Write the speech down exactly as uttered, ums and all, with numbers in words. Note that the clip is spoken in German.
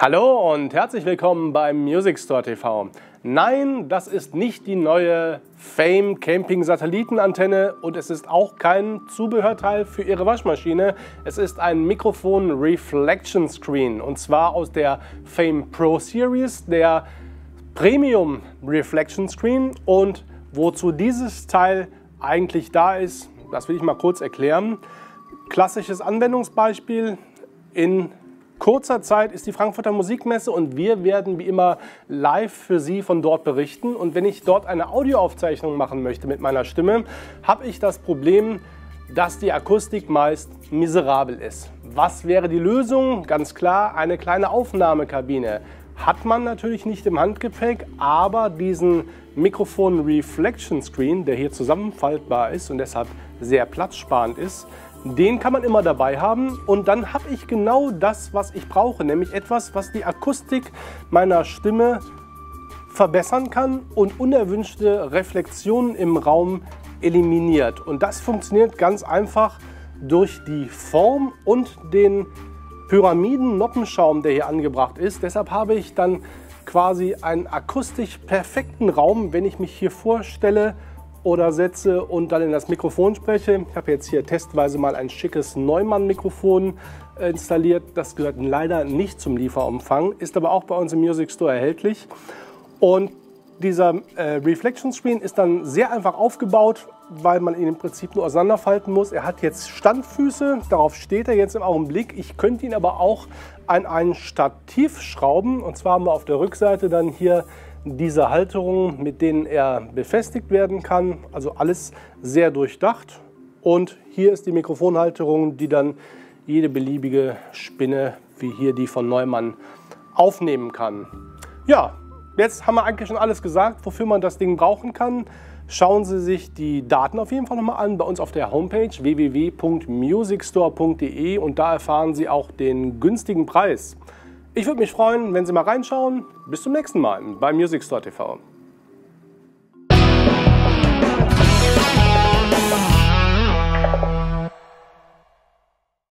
Hallo und herzlich willkommen beim Music Store T V. Nein, das ist nicht die neue Fame Camping Satellitenantenne und es ist auch kein Zubehörteil für Ihre Waschmaschine. Es ist ein Mikrofon Reflection Screen und zwar aus der Fame Pro Series, der Premium Reflection Screen. Und wozu dieses Teil eigentlich da ist, das will ich mal kurz erklären. Klassisches Anwendungsbeispiel: In kurzer Zeit ist die Frankfurter Musikmesse und wir werden wie immer live für Sie von dort berichten. Und wenn ich dort eine Audioaufzeichnung machen möchte mit meiner Stimme, habe ich das Problem, dass die Akustik meist miserabel ist. Was wäre die Lösung? Ganz klar, eine kleine Aufnahmekabine. Hat man natürlich nicht im Handgepäck, aber diesen Mikrofon Reflection Screen, der hier zusammenfaltbar ist und deshalb sehr platzsparend ist, den kann man immer dabei haben und dann habe ich genau das, was ich brauche, nämlich etwas, was die Akustik meiner Stimme verbessern kann und unerwünschte Reflexionen im Raum eliminiert. Und das funktioniert ganz einfach durch die Form und den Pyramiden-Noppenschaum, der hier angebracht ist. Deshalb habe ich dann quasi einen akustisch perfekten Raum, wenn ich mich hier vorstelle oder setze und dann in das Mikrofon spreche. Ich habe jetzt hier testweise mal ein schickes Neumann-Mikrofon installiert. Das gehört leider nicht zum Lieferumfang, ist aber auch bei uns im Music Store erhältlich. Und dieser äh, Reflection Screen ist dann sehr einfach aufgebaut, weil man ihn im Prinzip nur auseinanderfalten muss. Er hat jetzt Standfüße, darauf steht er jetzt im Augenblick. Ich könnte ihn aber auch an ein Stativ schrauben. Und zwar haben wir auf der Rückseite dann hier diese Halterungen, mit denen er befestigt werden kann. Also alles sehr durchdacht. Und hier ist die Mikrofonhalterung, die dann jede beliebige Spinne, wie hier die von Neumann, aufnehmen kann. Ja, jetzt haben wir eigentlich schon alles gesagt, wofür man das Ding brauchen kann. Schauen Sie sich die Daten auf jeden Fall nochmal an bei uns auf der Homepage w w w punkt musicstore punkt de und da erfahren Sie auch den günstigen Preis. Ich würde mich freuen, wenn Sie mal reinschauen. Bis zum nächsten Mal beim Music Store T V.